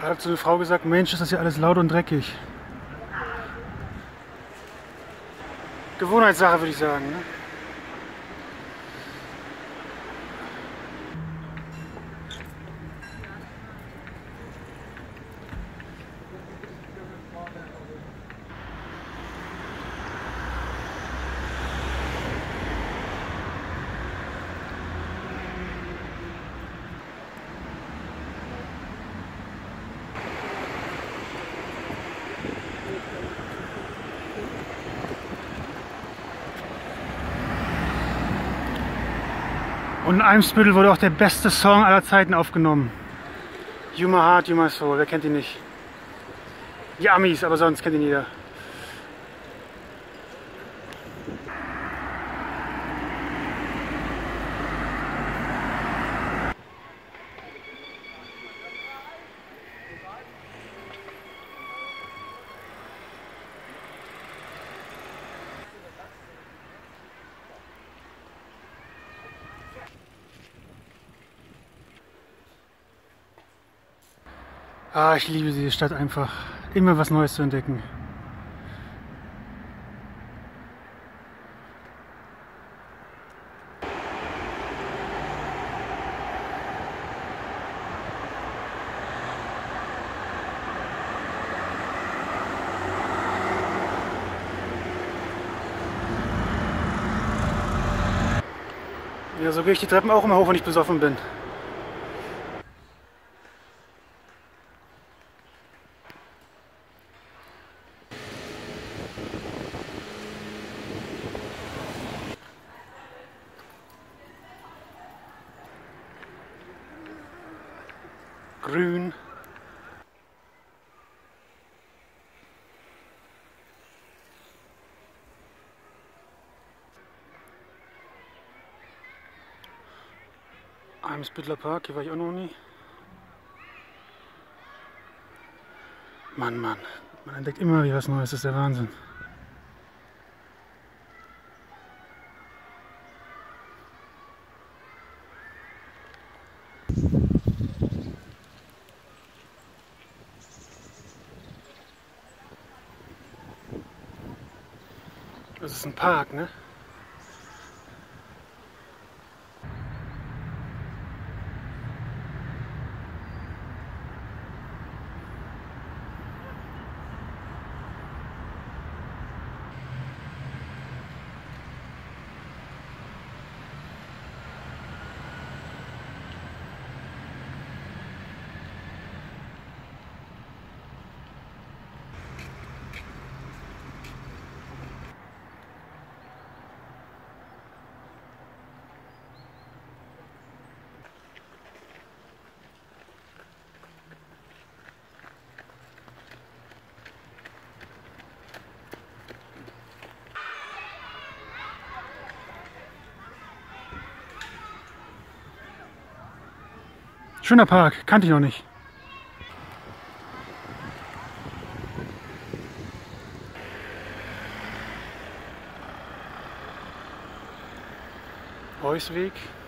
hat so eine Frau gesagt, Mensch, ist das hier alles laut und dreckig. Gewohnheitssache, würde ich sagen. Ne? Und in Eimsbüttel wurde auch der beste Song aller Zeiten aufgenommen. You My Heart, You My Soul. Wer kennt ihn nicht? Die Amis, aber sonst kennt ihn jeder. Ah, ich liebe diese Stadt einfach. Immer was Neues zu entdecken. Ja, so gehe ich die Treppen auch immer hoch, wenn ich besoffen bin. Grün. Eimsbütteler Park, hier war ich auch noch nie. Mann, man entdeckt immer wieder was Neues, das ist der Wahnsinn. Das ist ein Park, ne? Schöner Park, kannte ich noch nicht. Heusweg.